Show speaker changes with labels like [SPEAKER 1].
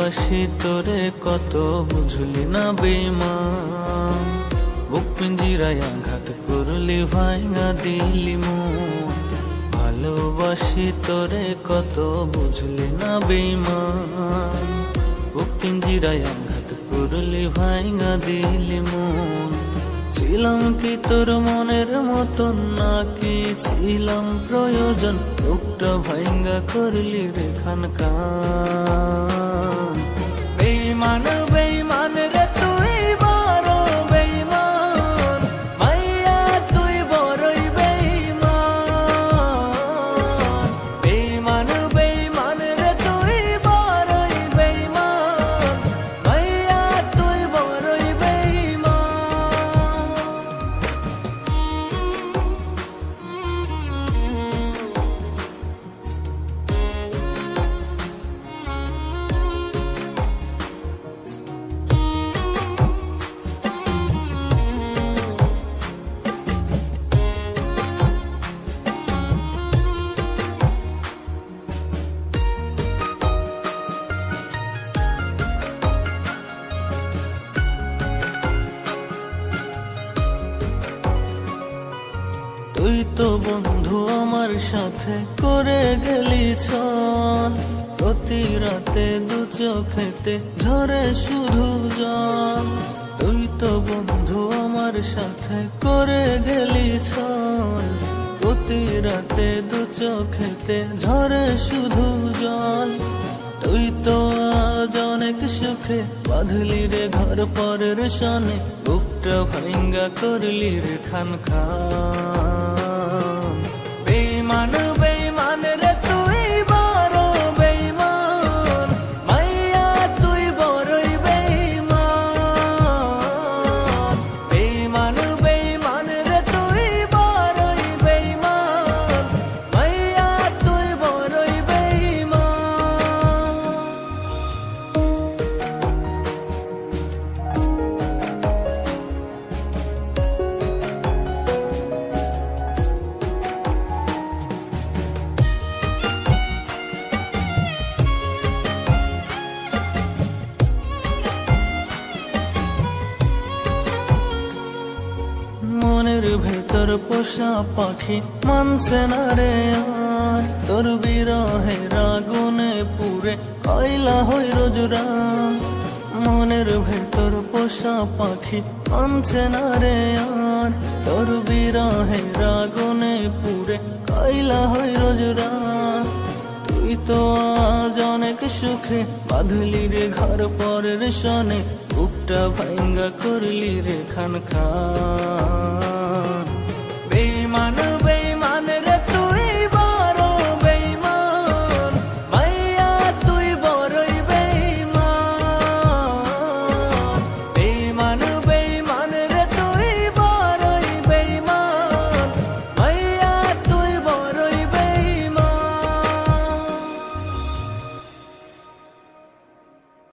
[SPEAKER 1] ভালোবাসি তোরে কত বুঝলি না বেঈমান, বুক পিঞ্জিরায় আঘাত করলি ভাঙা দিলি মন। ভালোবাসি তোরে কত বুঝলি না বেঈমান, বুক পিঞ্জিরায় আঘাত করলি ভাঙা দিলি মন। ছিলাম কি তোর মনের মতন নাকি ছিলাম প্রয়োজন, বুকটা ভাঙা করলি রে খান খান। বেঈমান বেঈমান রে তুই বড় বেঈমান, মাইয়া তুই বড়ই বেঈমান। বেঈমান বেঈমান রে তুই বড়ই বেঈমান, মাইয়া তুই বড়ই বেঈমান। তুই তো বন্ধু আমার সাথে করে গেলি ছল, প্রতি রাতে দু চোখেতে ঝরে শুধু জল। তুই তো বন্ধু আমার সাথে করে গেলি ছল, প্রতি রাতে দু চোখেতে ঝরে শুধু জল। তুই তো আজ অনেক সুখে বাঁধলি রে ঘর পরের সনে, বুকটা ভাঙ্গা করলি রে খান খান। বেঈমান বেঈমান রে তুই বড় বেঈমান, মাইয়া তুই বড়ই বেঈমান। বেঈমান বেঈমান রে তুই বড়ই বেঈমান, মাইয়া তুই বড়ই বেঈমান। মনের ভেতর পোষা পাখি মানছে না রে আর, তোর বিরহের আগুনে পুড়ে কয়লা হই রোজ রাত। মনের ভেতর পোষা পাখি মানছে না রে আর, তোর বিরহের আগুনে পুড়ে কয়লা হই রোজ রাত। তুই তো আজ অনেক সুখে বাঁধলি রে ঘর পরের সনে, বুকটা ভাঙ্গা করলি রে খান খান।